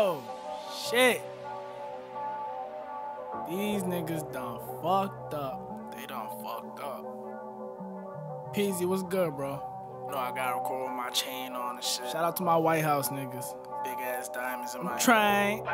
Oh, shit. These niggas done fucked up. They done fucked up. Peasy, what's good, bro? No, I gotta record with my chain on and shit. Shout out to my White House niggas. Big ass diamonds in my train.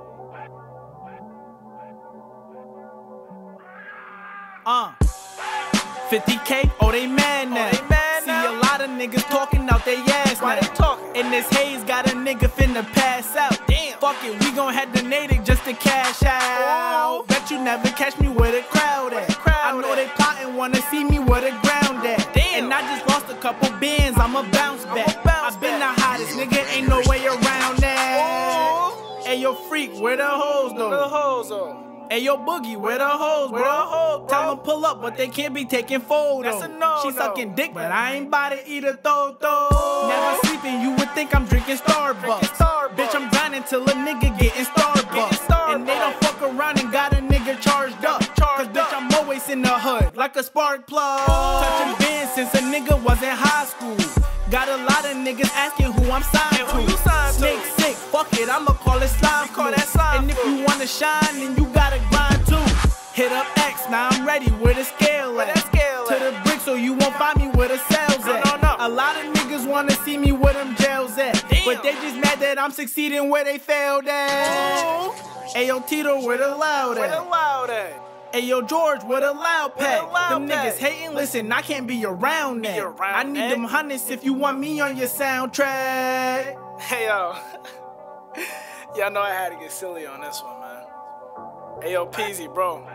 50K, oh they mad now. See a lot of niggas talking out their ass. Why they talking? In this haze, got a nigga finna pass out. Damn. Fuck it, we gon' have donated just to cash out. Ooh. Bet you never catch me where the crowd at. I know they plotting, wanna see me where the ground at. Damn. And I just lost a couple bands, I'ma bounce back. I've been the hottest, nigga, ain't no way around that. Hey yo, freak, where the hoes though? Where the hoes though? Hey yo, Boogie, where the hoes, bro? Where the hoes, bro? Tell them pull up, but they can't be taking photos. That's a no, She no. sucking dick, but I ain't bout to eat a throw. Never sleeping, you would think I'm drinking Starbucks. Bitch, I'm grinding till a nigga getting Starbucks. And they don't fuck around and got a nigga charged up. Cause bitch, I'm always in the hood, like a spark plug. Touching bands since a nigga was in high school. Got a lot of niggas asking who I'm signed who to. you signed to? Snake sick, fuck it, I'ma call it slime. Call that slime And if flu. you wanna shine, then you gotta grind too. Hit up X, now I'm ready, where the scale at? To the brick, so you won't find me where the sales at. No. A lot of niggas wanna see me where them jails at. Damn. But they just mad that I'm succeeding where they failed at. Ayo Tito, where the loud Where the at? loud at? Ayo George, where the loud Where the pack? loud Them pack? niggas hating, listen, I can't be around that. around I need that? them hundreds if you want me on your soundtrack. Hey yo. Y'all know I had to get silly on this one, man. Hey yo, Peasy, bro.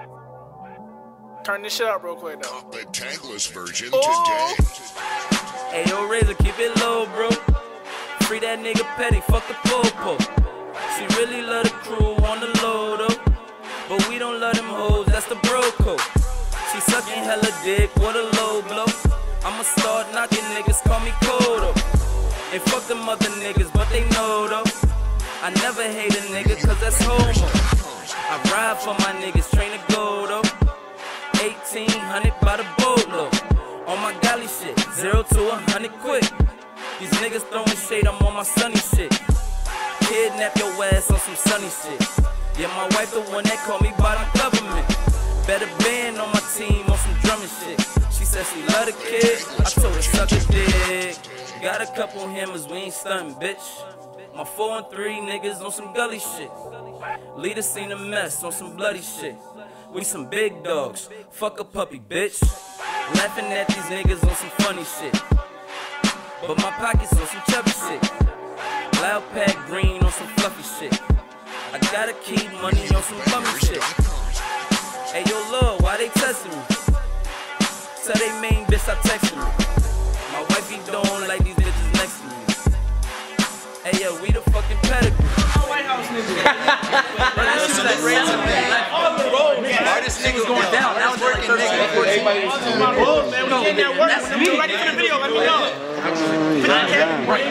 Turn this shit up real quick though. The tankless version Oh. today. Hey yo, Razor, keep it low, bro. Free that nigga Petty, fuck the popo. She really love the crew on the low though, but we don't love them hoes, that's the bro code. She sucking hella dick, what a low blow. I'ma start knocking niggas, call me Kodo. And fuck them other niggas, but they know though. I never hate a nigga, cause that's homo. I ride for my niggas, train to go though. 1800 by the boatload. On my galley shit, 0 to 100 quick. These niggas throwing shade, I'm on my sunny shit. Kidnap your ass on some sunny shit. Yeah, my wife the one that called me by the government. Better band on my team on some drumming shit. She said she love the kid, I told her suck a dick. Got a couple hammers, we ain't stuntin', bitch. My 4 and 3 niggas on some gully shit. Leader seen a mess on some bloody shit. We some big dogs, fuck a puppy, bitch. Laughing at these niggas on some funny shit. But my pockets on some chubby shit. Loud pack green on some fluffy shit. I gotta keep money on some bummy shit. Hey yo, Lord, why they testing me? Tell they main bitch I texted me. My wife be doing like these bitches next to me. Hey yo, we the fucking pedigree. White House Artist niggas going down. Now it's working niggas. My road, man. We getting that work. When we ready for the video, let me know.